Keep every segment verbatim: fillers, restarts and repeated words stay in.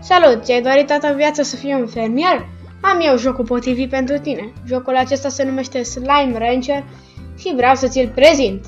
Salut! Ți-ai dorit toată viața să fii un fermier? Am eu jocul potrivit pentru tine. Jocul acesta se numește Slime Rancher și vreau să ți-l prezint.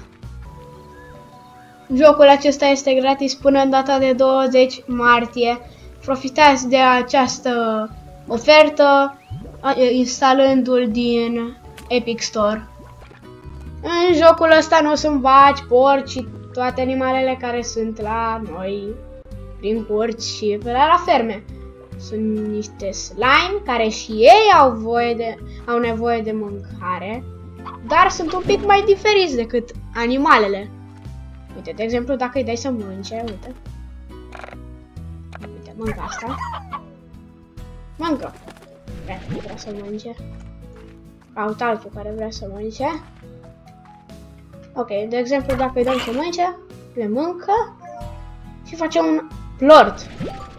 Jocul acesta este gratis până în data de douăzeci martie. Profitați de această ofertă instalându-l din Epic Store. În jocul ăsta nu sunt vaci, porci și toate animalele care sunt la noi prin curți și pe la, la ferme. Sunt niște slime care și ei au, voie de, au nevoie de mâncare, dar sunt un pic mai diferiți decât animalele. Uite, de exemplu, dacă îi dai să mănânce, uite. Uite, mănâncă asta. Mănâncă. Vrea, vrea să mănânce. Caut altul care vrea să mănânce. Ok, de exemplu, dacă îi dăm să mănânce, le mâncă și face un plort.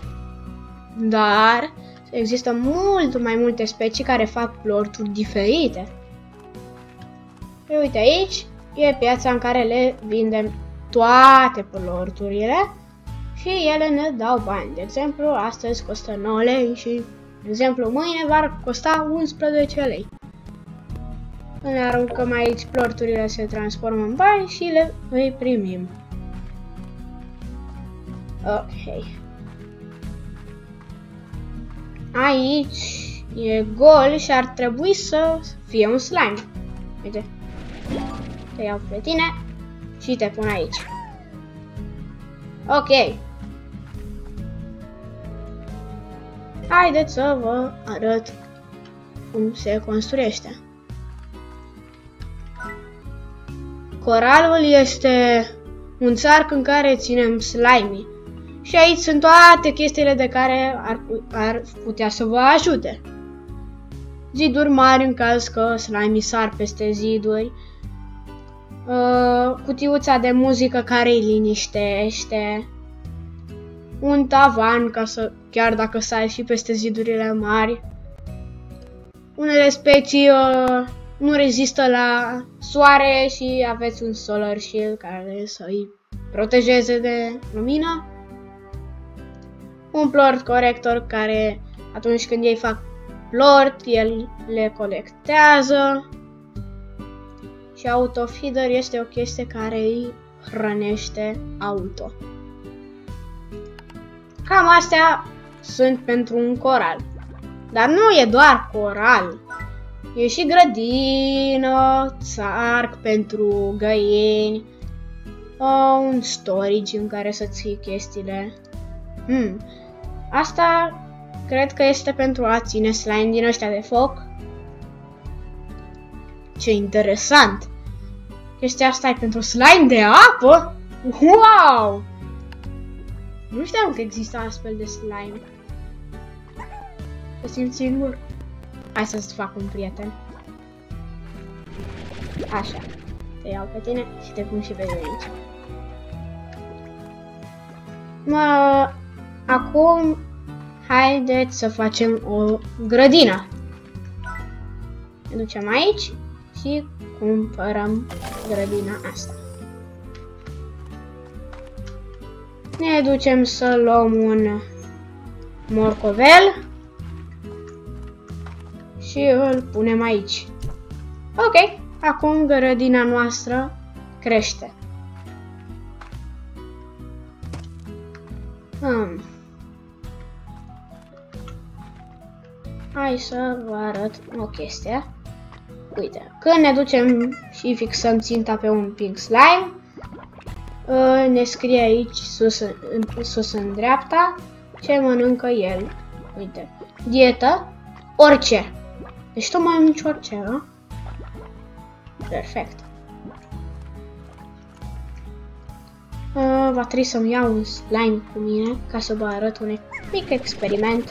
Dar există mult mai multe specii care fac plorturi diferite. Și uite, aici e piața în care le vindem toate plorturile și ele ne dau bani. De exemplu, astăzi costă nouă lei și, de exemplu, mâine va costa unsprezece lei. Când ne aruncăm aici, plorturile se transformă în bani și le îi primim. Ok. Aici e gol și ar trebui să fie un slime. Uite. Te iau pe tine și te pun aici. Ok. Haideți să vă arăt cum se construiește. Coralul este un țarc în care ținem slime-ii. Și aici sunt toate chestiile de care ar, ar putea să vă ajute. Ziduri mari în caz că slime-ii sar peste ziduri. Uh, cutiuța de muzică care îi liniștește. Un tavan ca să, chiar dacă sari și peste zidurile mari. Unele specii uh, nu rezistă la soare și aveți un solar shield care să îi protejeze de lumină. Un plort corector care atunci când ei fac plort, el le colectează. Și autofeeder este o chestie care îi hrănește auto. Cam astea sunt pentru un coral. Dar nu e doar coral. E și grădină, țarc pentru găini, un storage în care să ții chestiile. Hmm. Asta cred că este pentru a ține slime din ăștia de foc. Ce interesant! Chestia asta e pentru slime de apă? Wow! Nu știam că există astfel de slime. Te simt singur? Hai să-ți fac un prieten. Așa. Te iau pe tine și te pun și pe mine aici. Mă... Acum, haideți să facem o grădină. Ne ducem aici și cumpărăm grădina asta. Ne ducem să luăm un morcovel și îl punem aici. Ok, acum grădina noastră crește. Hmm. Hai să vă arăt o chestie. Uite, când ne ducem și fixăm ținta pe un pink slime, ne scrie aici sus în, sus în dreapta ce mănâncă el. Uite, dietă, orice. Deci tu mănânci orice, nu? Perfect. Uh, va trebui să-mi iau un slime cu mine ca să vă arăt un mic experiment.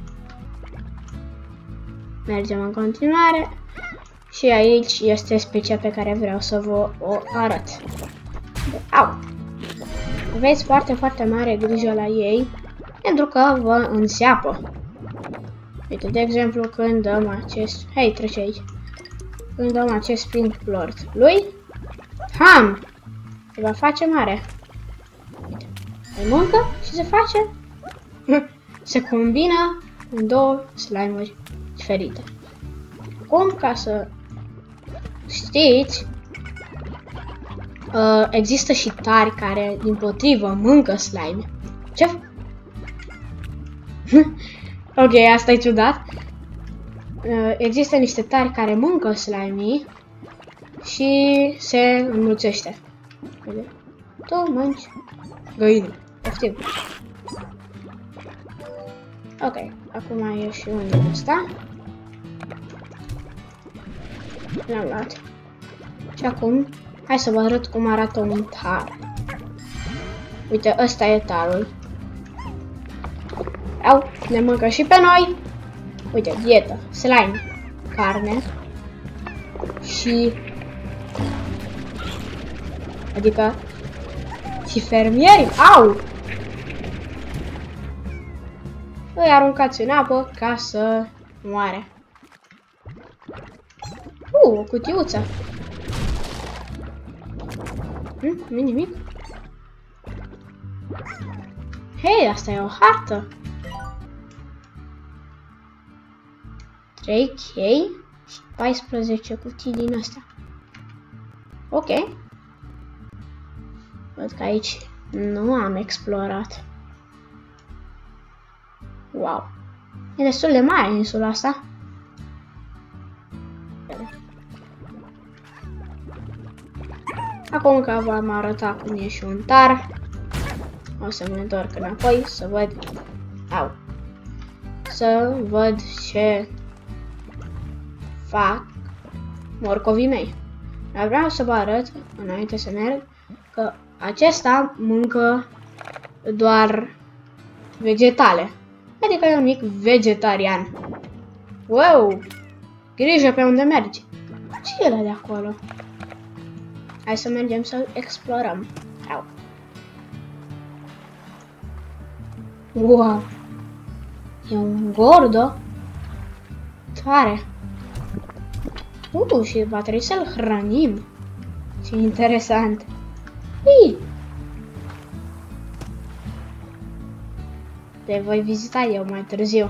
Mergem în continuare. Și aici este specia pe care vreau să vă o arăt. Au! Aveți foarte, foarte mare grijă la ei, pentru că vă înseapă. Uite, de exemplu, când dăm acest... Hei, trece aici. Când dăm acest pink plort lui, ham! Se va face mare. Uite, îl mâncă și se face se combină în două slime-uri diferite. Acum, ca să știți, uh, există și tari care, dimpotrivă, mâncă slime. Ce? Ok, asta e ciudat. Uh, există niște tari care mâncă slime-ii și se înmulțește. Tu mănânci găină. Poftim. Ok, acum e și unul ăsta. L-am luat. Și acum, hai să vă arăt cum arată un tar. Uite, ăsta e tarul. Au, ne mâncă și pe noi. Uite, dietă, slime, carne și... Adică... Și fermieri, au! Îi aruncați în apă ca să moare. Uh, o cutiuță. Hm, nu-i nimic. Hei, asta e o hartă. trei chei și paisprezece cutii din astea. Ok. Văd că aici nu am explorat. Wow. E destul de mare insula asta. Acum că v-am arătat cum e și un tar, o să mă întorc înapoi să văd. Au. Să văd ce fac morcovii mei. Dar vreau să vă arăt, înainte să merg, că acesta mâncă doar vegetale. Adică e un mic vegetarian. Wow! Grijă pe unde mergi. Ce e ăla de acolo? Hai să mergem să explorăm. Au. Wow! E un gordo. Tare. Uh, și va trebui să-l hrănim. Ce interesant. Ii! Le voi vizita eu mai târziu.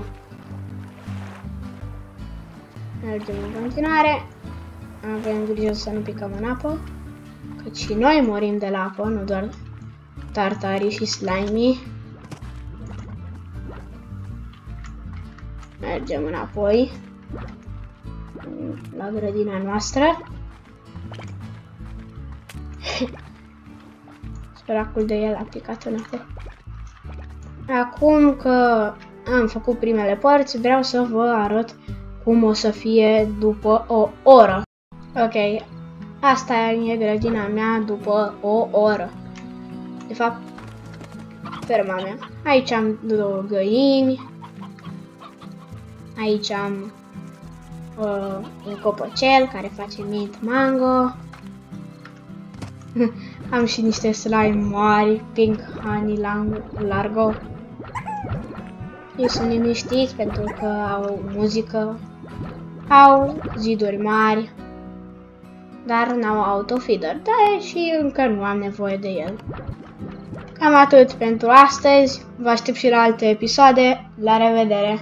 Mergem în continuare. Avem grijă să nu picăm în apă. Căci și noi morim de la apă, nu doar tartarii și slime-ii. Mergem înapoi la grădina noastră. Săracul de el a picat în apă. Acum că am făcut primele părți, vreau să vă arăt cum o să fie după o oră. Ok, asta e grădina mea după o oră. De fapt, ferma mea. Aici am două găini. Aici am uh, un copăcel care face mint mango. Am și niște slime mari, pink honey largo. Ei sunt liniștiți pentru că au muzică, au ziduri mari, dar n-au autofeeder, dar și încă nu am nevoie de el. Cam atât pentru astăzi, vă aștept și la alte episoade, la revedere!